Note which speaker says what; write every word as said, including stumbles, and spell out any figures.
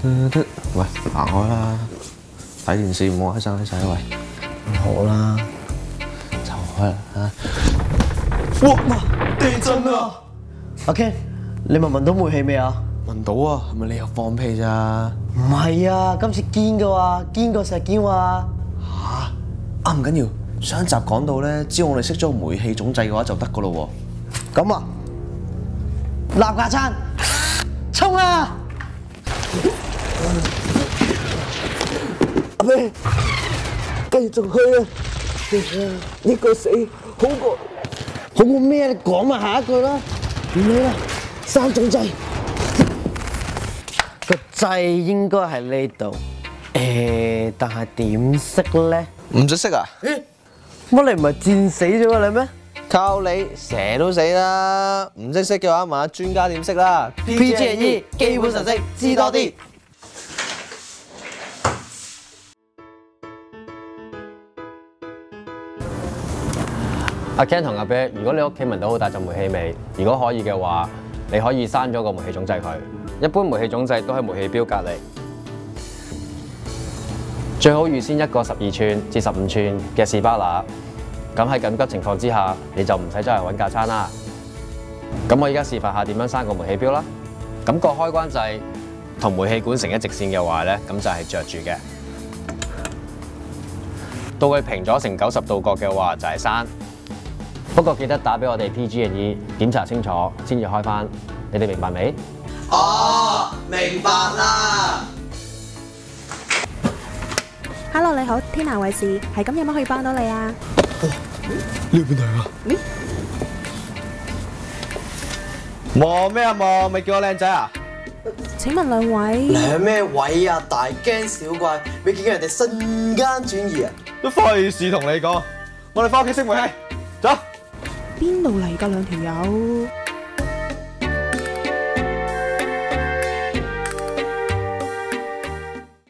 Speaker 1: 喂，行開啦！睇電視唔好喺生喺洗喂。
Speaker 2: 好啦，
Speaker 1: 就開啦嚇！
Speaker 2: 哇！地震啊！阿 Ken，你聞唔聞到煤氣未啊？
Speaker 1: 聞到啊，係咪你又放屁咋？
Speaker 2: 唔係啊，今次堅嘅話，堅過石堅話。
Speaker 1: 嚇！啊唔緊要，上一集講到咧，只要我哋識咗煤氣總掣嘅話就得噶咯
Speaker 2: 喎。咁啊，立架撐，衝啊！阿飛，繼續去啊！呢個死好過好過咩？你講埋下一句啦。唔理啦，三總掣。個掣應該喺呢度，誒，但係點識咧？
Speaker 1: 唔識識啊？
Speaker 2: 乜你唔係戰死咗啊你咩？
Speaker 1: 靠你，蛇都死啦！唔識識嘅話，問下專家點識啦。
Speaker 2: P G and E 基本常識知多啲。
Speaker 3: 阿 Ken 同阿 Bear， 如果你屋企聞到好大陣煤氣味，如果可以嘅話，你可以閂咗個煤氣總掣佢。一般煤氣總掣都喺煤氣錶隔離，最好預先一個十二寸至十五寸嘅士巴拿。咁喺緊急情況之下，你就唔使周圍揾架撐啦。咁我而家示範下點樣閂個煤氣錶啦。咁個開關掣同煤氣管成一直線嘅話咧，咁就係着住嘅。到佢平咗成九十度角嘅話，就係閂。不過記得打俾我哋 P G and E 檢查清楚先至開返。你哋明白未？
Speaker 4: 哦，明白啦。
Speaker 5: Hello， 你好，天南衛視，係咁有乜可以幫到你啊？
Speaker 2: 呢邊嚟啊？
Speaker 1: 望咩啊望？咪叫我靚仔啊？
Speaker 5: 請問兩位？
Speaker 2: 兩咩位啊？大驚小怪，未見過人哋瞬間轉移啊！
Speaker 1: 都費事同你講，我哋返屋企熄煤氣，走。
Speaker 5: 邊度嚟㗎兩條友？